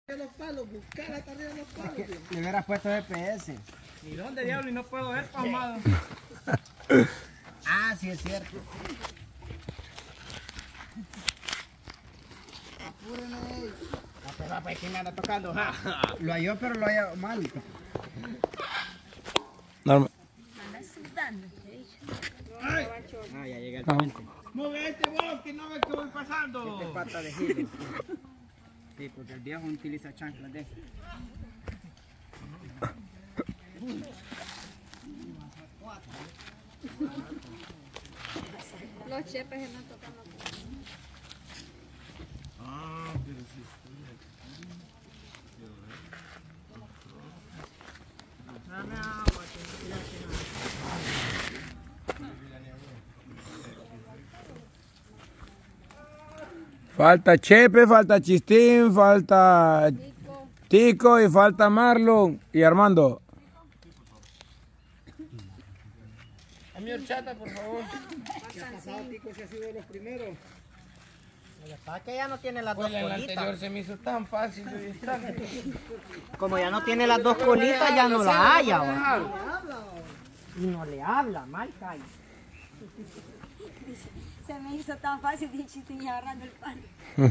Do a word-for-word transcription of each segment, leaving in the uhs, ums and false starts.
los palos, buscar hasta arriba los palos. Es que le hubieras puesto G P S. ¿Y dónde diablo? Y no puedo ver, pasmado. Ah, sí es cierto. Apúrenle. La perra pues que me anda tocando. Ja. Lo halló, pero lo halló mal. Normal. Anda sudando. Ay, Ah, ya llega el puente. movete vos, que no ves que voy pasando. Este es pata de giro. Sí, porque el viejo utiliza chanclas de esas. Los chepes se me tocan los Ah, pero sí. Dame agua, que Falta Chepe, falta Chistín, falta Tico. Tico y falta Marlon y Armando. A mi horchata, por favor. ¿Qué ha pasado, Tico? Si ha sido de los primeros. Lo que pasa es que ya no tiene las Pues dos en el colitas. anterior se me hizo tan fácil. Como ya no tiene las dos colitas, ya no la haya. ¿Va? Y no le habla, mal cae. Se me hizo tan fácil de Chistín agarrando el pan.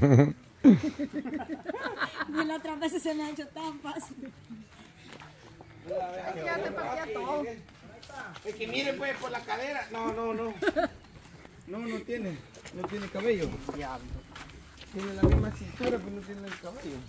Y la otra vez se me ha hecho tan fácil. Ya te partía todo. Es que mire pues por la cadera. No, no, no. No, no tiene. No tiene cabello. Diablo. Tiene la misma cintura, pero no tiene el cabello.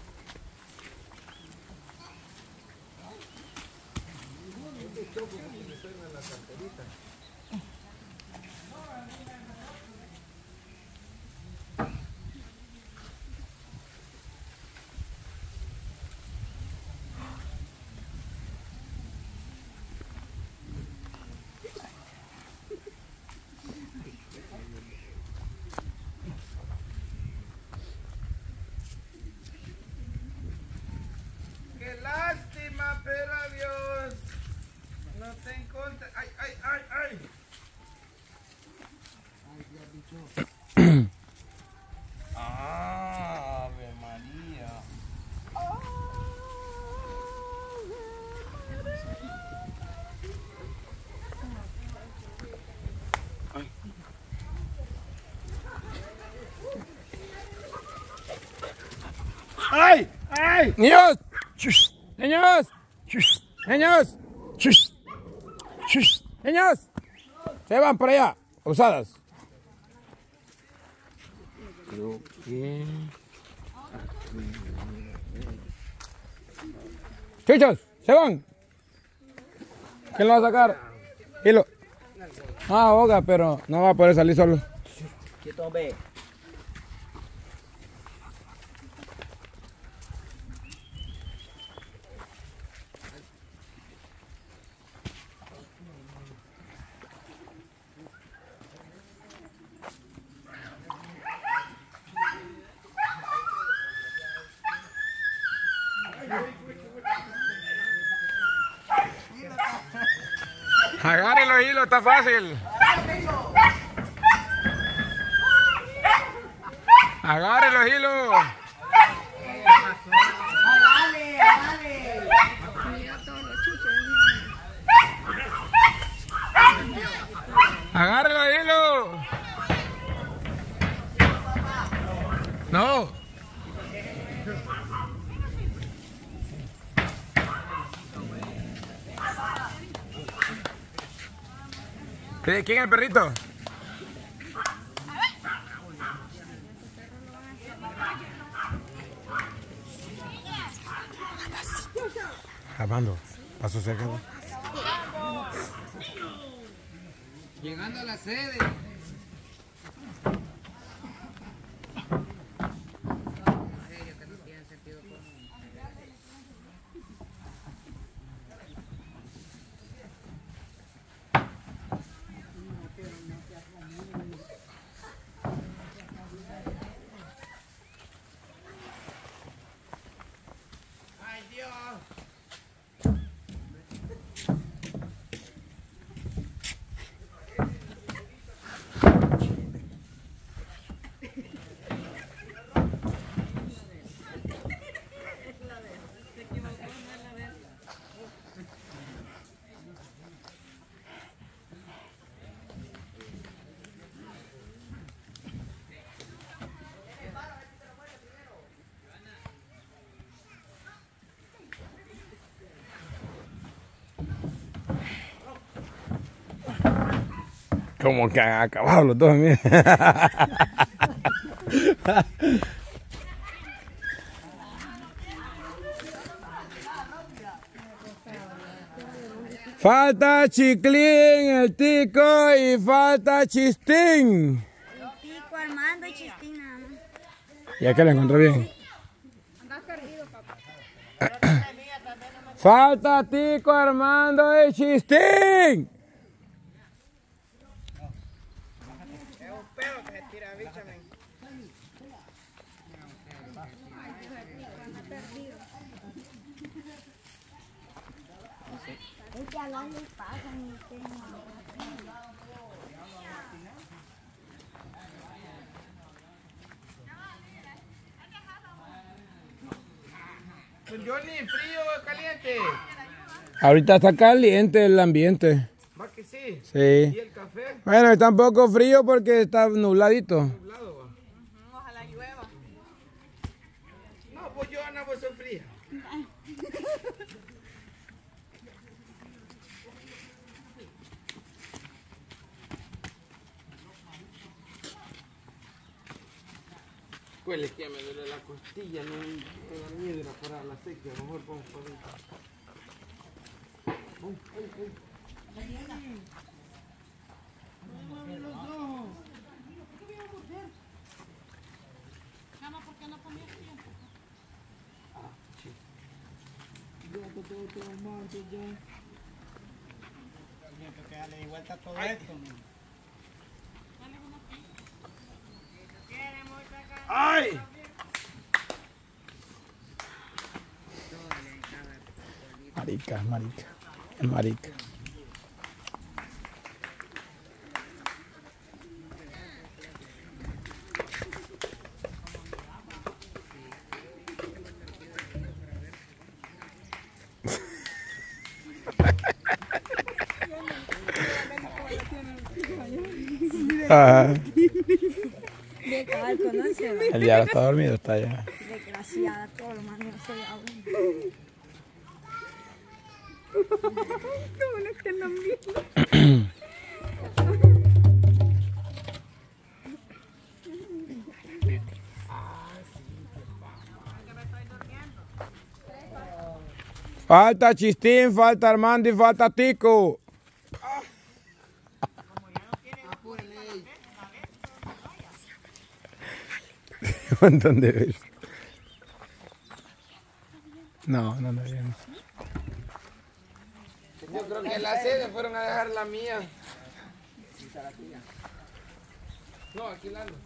Qué lástima, pero adiós. No te encontré. Ay, ay, ay, ay. Ave María. ¡Ay! ¡Ay! Niños, ¡Shh! Niños, ¡Shh! Niños, ¡Shh! ¡Shh! Niños, se van para allá, usadas. Creo que... Chichos, se van. ¿Quién lo va a sacar? Hilo. Ah, Oga, pero no va a poder salir solo. ¿Qué tomé? Agarre los hilos, está fácil. Agarre los hilos. ¡Dale, dale! Agarre los hilos. No. ¿Quién es el perrito? Armando, paso cerca. Llegando a la sede. Ay, Dios. Como que han acabado los dos, mira. Falta Chiclín, el Tico y falta Chistín. Tico, Armando y Chistín nada más. ¿Ya que lo encontró bien? Falta Tico, Armando y Chistín. Es que a los les pasan y Don Johnny, ¿frío o caliente? Ahorita está caliente el ambiente. ¿Va que sí? Sí. ¿Y el café? Bueno, está un poco frío porque está nubladito. Nublado, va. ojalá llueva. No, pues yo no, pues soy fría. Pues es que me duele la costilla, no me da miedo para la sequía, mejor vamos por ahí. Que darle vuelta a todo esto. ¡Ay! Marica, marica, es marica. Ah, De cabal, conoce. el diablo está dormido, está allá. Desgraciada, todo lo más no soy aún. ¿Cómo no están viendo? Falta Chistín, falta Armando y falta Tico. Un montón de veces. No, no me viene. Yo creo que las sedes fueron a dejar la mía. No, aquí la ando.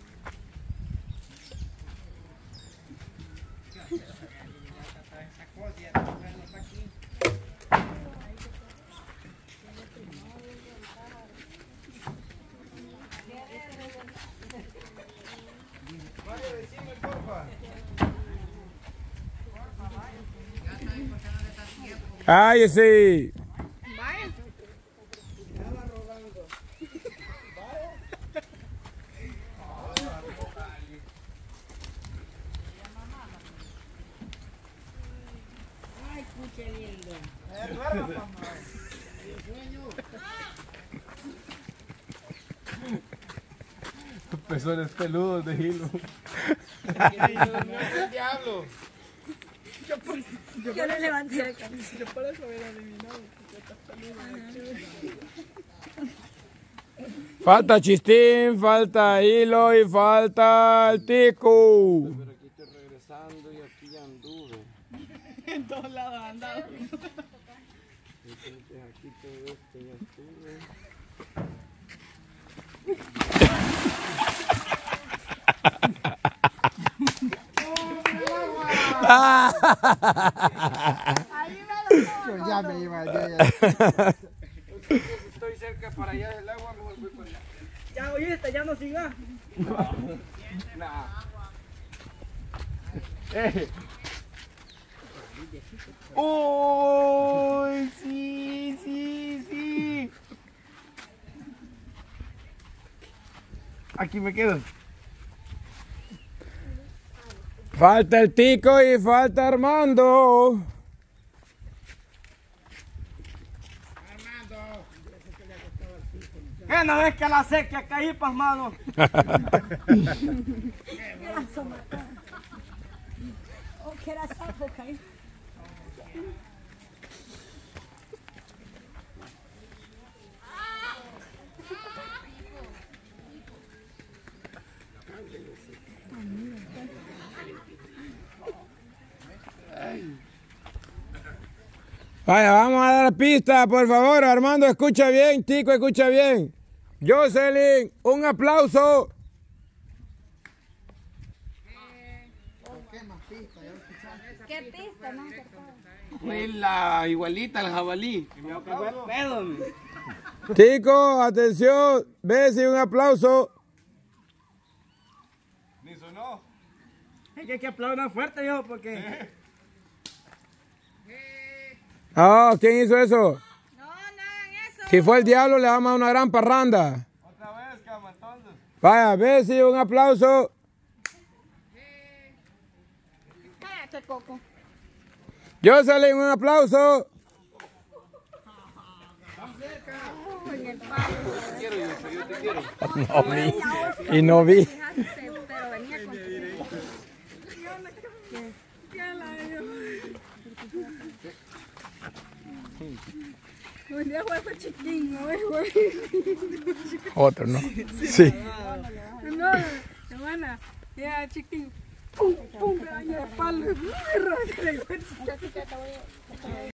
Mario, decime, porfa. ¡Ay, sí! Pezones peludos de hilo. El diablo. Yo le levanté la camisa. Falta Chistín, falta Hilo y falta el Tico. Pero aquí estoy regresando y aquí ya anduve. En todos lados han andado. Entonces aquí todo esto ya estuve. Ya me iba yo ya. Estoy cerca para allá del agua, mejor voy para allá. Ya oíste, ya no sigas. Nah. ¡Uy! Sí, sí, sí. Aquí me quedo. Falta el Tico y falta Armando. ¿Qué no ves que la sequía caí pasmado? O que era sapo, caí. Vaya, vamos a dar pista, por favor. Armando, escucha bien. Tico, escucha bien. Jocelyn, un aplauso. ¿Qué pista, no? Fue la igualita al jabalí. Tico, atención. Bessie, un aplauso. Ni sonó. Es que hay que aplaudir fuerte, yo, porque... Ah, ¿quién hizo eso? No, no hagan eso. Si fue el diablo, le vamos a dar una gran parranda. Otra vez, cama, entonces. Vaya, Bessie, un aplauso. Cállate, Coco. Jocelyn, un aplauso. No vi. Y no vi. Pero venía con un día juego chiquín, ¿no? Otro, ¿no? Sí. No, hermana, ya chiquín. Pum, pum, me daña el palo.